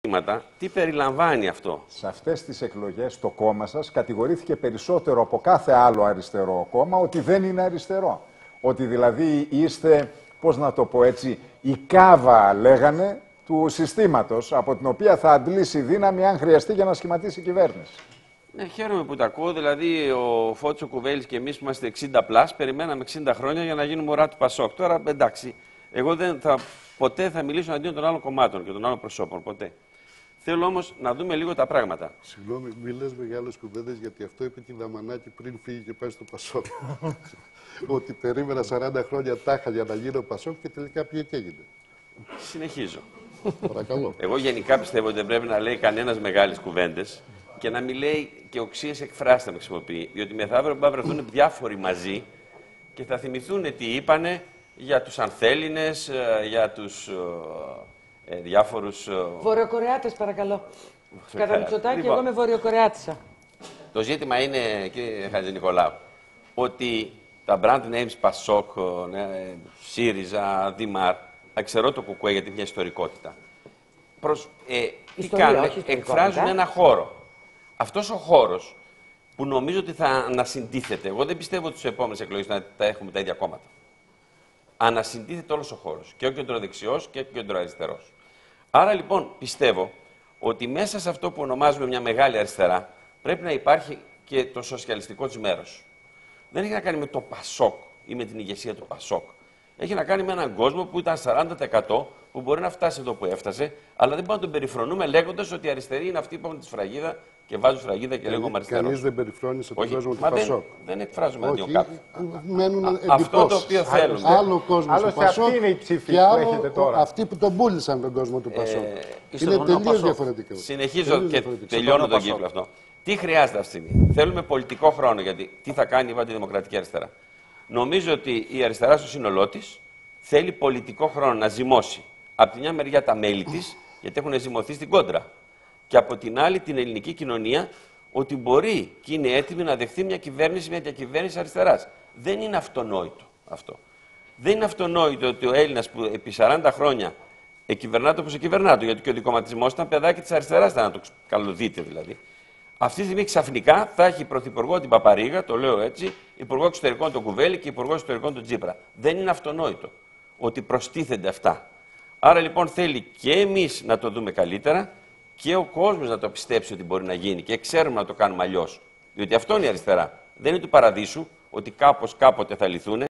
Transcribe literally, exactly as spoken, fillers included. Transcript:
ερωτήματα, τι περιλαμβάνει αυτό. Σε αυτές τις εκλογές το κόμμα σας κατηγορήθηκε περισσότερο από κάθε άλλο αριστερό κόμμα ότι δεν είναι αριστερό. Ότι δηλαδή είστε, πώς να το πω έτσι, η κάβα, λέγανε, του συστήματος, από την οποία θα αντλήσει δύναμη αν χρειαστεί για να σχηματίσει η κυβέρνηση. Ναι, χαίρομαι που τα ακούω. Δηλαδή, ο Φώτης ο Κουβέλης και εμείς που είμαστε εξήντα πλας, περιμέναμε εξήντα χρόνια για να γίνουμε ουρά του Πασόκ. Τώρα, εντάξει, εγώ δεν θα, ποτέ θα μιλήσω αντίον των άλλων κομμάτων και των άλλων προσώπων. Ποτέ. Θέλω όμως να δούμε λίγο τα πράγματα. Συγγνώμη, μη λες μεγάλες κουβέντες, γιατί αυτό είπε και η Δαμανάκη πριν φύγει και πάει στο Πασόκ. Ότι περίμενα σαράντα χρόνια τάχα για να γίνω Πασόκ και τελικά πήγε και έγινε. Συνεχίζω. Παρακαλώ. Εγώ γενικά πιστεύω ότι δεν πρέπει να λέει κανένας μεγάλες κουβέντες και να μην λέει και οξύες εκφράσεις να χρησιμοποιεί. Διότι μεθαύριο μπορεί να βρεθούν διάφοροι μαζί και θα θυμηθούν τι είπανε για τους ανθέληνες, για τους ε, διάφορους... Ε, Βορειοκορεάτες, παρακαλώ. Κατά Μητσοτάκη, λοιπόν, εγώ είμαι Βορειοκορεάτισσα. Το ζήτημα είναι, κύριε Χατζηνικολάου, ότι τα brand names Πασόκ, ΣΥΡΙΖΑ, Δημάρ, εξαιρώ το Κουκουέ γιατί μια ιστορικότητα. Προς, ε, τι κάνουν, εκφράζουν ένα χώρο. Αυτός ο χώρος που νομίζω ότι θα ανασυντίθεται, εγώ δεν πιστεύω ότι στις επόμενες εκλογές θα τα έχουμε τα ίδια κόμματα. Ανασυντίθεται όλος ο χώρος, και ο κεντροδεξιός και ο κεντροαριστερός. Άρα λοιπόν πιστεύω ότι μέσα σε αυτό που ονομάζουμε μια μεγάλη αριστερά πρέπει να υπάρχει και το σοσιαλιστικό της μέρος. Δεν έχει να κάνει με το Πασόκ ή με την ηγεσία του Πασόκ. Έχει να κάνει με έναν κόσμο που ήταν σαράντα τοις εκατό που μπορεί να φτάσει εδώ που έφτασε, αλλά δεν μπορούμε να τον περιφρονούμε λέγοντας ότι οι αριστεροί είναι αυτοί που έχουν τη σφραγίδα και βάζουν σφραγίδα και λέγουμε αριστερός. Κανείς δεν περιφρόνησε τον κόσμο του Πασόκ. Δεν, δεν εκφράζουμε αντίον κάποιου. Μένουν αυτό το οποίο θέλουμε. Άλλο κόσμο του Πασόκ αυτή είναι η ψήφη και που έχετε τώρα. Αυτοί που τον πούλησαν τον κόσμο του Πασόκ. Ε, είναι τελείως διαφορετικό. Συνεχίζω τελείως και διαφορετικό. τελειώνω τον κύκλο αυτό. Τι χρειάζεται αυτή τη στιγμή. Θέλουμε πολιτικό χρόνο, γιατί τι θα κάνει η Αντιδημοκρατική Αριστερά. Νομίζω ότι η αριστερά στο σύνολό της θέλει πολιτικό χρόνο να ζυμώσει από τη μια μεριά τα μέλη της, γιατί έχουν ζυμωθεί στην κόντρα, και από την άλλη την ελληνική κοινωνία, ότι μπορεί και είναι έτοιμη να δεχθεί μια κυβέρνηση, μια διακυβέρνηση αριστεράς. Δεν είναι αυτονόητο αυτό. Δεν είναι αυτονόητο ότι ο Έλληνας που επί σαράντα χρόνια εκυβερνάται όπως εκυβερνάται, γιατί και ο δικοματισμός ήταν παιδάκι της αριστεράς, να το καλοδείτε δηλαδή. Αυτή τη στιγμή ξαφνικά θα έχει πρωθυπουργό την Παπαρίγα, το λέω έτσι, υπουργό εξωτερικών τον Κουβέλη και υπουργό εξωτερικών τον Τσίπρα. Δεν είναι αυτονόητο ότι προστίθενται αυτά. Άρα λοιπόν θέλει και εμείς να το δούμε καλύτερα και ο κόσμος να το πιστέψει ότι μπορεί να γίνει και ξέρουμε να το κάνουμε αλλιώς. Διότι αυτό είναι η αριστερά. Δεν είναι του παραδείσου ότι κάπως κάποτε θα λυθούν.